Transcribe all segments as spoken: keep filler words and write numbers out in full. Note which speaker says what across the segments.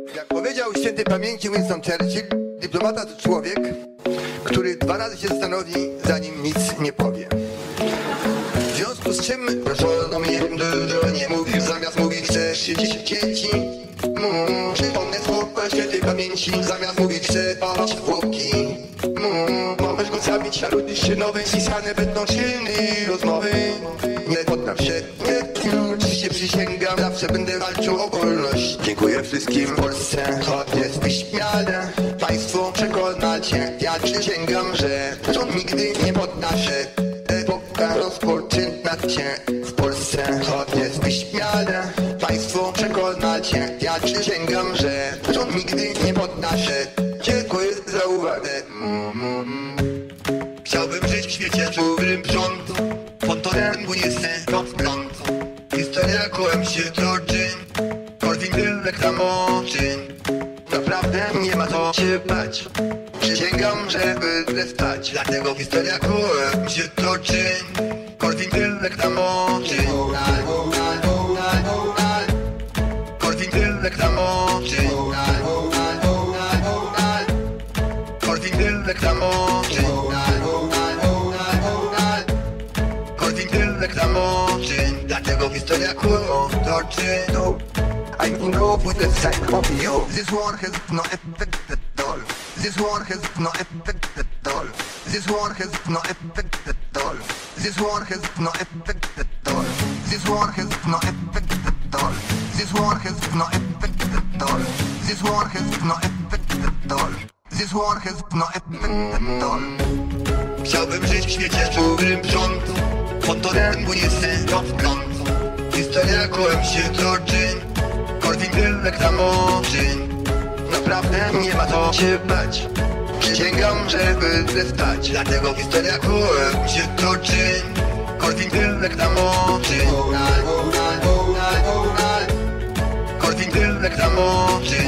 Speaker 1: Jak powiedział świętej pamięci Winston Churchill, dyplomata to człowiek, który dwa razy się zastanowi, zanim nic nie powie. W związku z czym proszono mnie dużo nie mówić, zamiast mówić chcę szydzić dzieci. Mm, przypomnę słowa świętej pamięci, zamiast mówić chcę palić zwłoki. Mm, możesz go zabić, a ludy szynowe spisane będą czyny rozmowy. Nie poddam się, nie, oczywiście przysięgam, zawsze będę walczył o wolność. Dziękuję wszystkim w Polsce, choć jest wyśmiane. Państwo przekonacie, ja przysięgam, że rząd nigdy nie podda się. Epoka rozpoczyna się w Polsce, choć jest wyśmiane. Państwo przekonacie, ja przysięgam, że rząd nigdy nie podda się. Dziękuję za uwagę. Mm-hmm. Chciałbym żyć w świecie, w którym rząd pontonem płynie se w prąd. Historia kołem się toczy, Korwin tyle kramoczy. Naprawdę nie ma co się bać, przysięgam, że będę stać. Dlatego historia kołem się toczy, Korwin tyle kramoczy. Korwin tyle kramoczy. Korwin tyle kramoczy. Korwin tyle kramoczy. Dlatego historia kołem toczy. I'm in love with the sight of you. This war has no effect at all. This war has no effect at all. This war has no effect at all. This war has no effect at all. This war has no effect at all. This war has no effect at all. This war has no effect at all. This war has no effect at all. Chciałbym żyć w świecie, w którym rząd pontonem płynie se w prąd. Historia kołem się toczy, Korwin tyle kramoczy. Naprawdę nie ma co się bać, przysięgam, że będę stać. Dlatego historia kołem się toczy, Korwin tyle kramoczy. Korwin tyle kramoczy.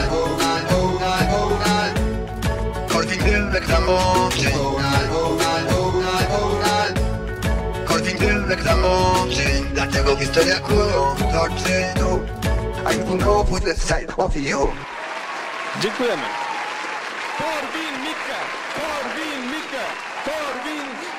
Speaker 1: Korwin tyle kramoczy. Korwin tyle kramoczy. Dlatego historia kołem toczy. I'm in love with the sight of you.
Speaker 2: Dziękujemy. Korwin Mikke, Korwin Mikke, Korwin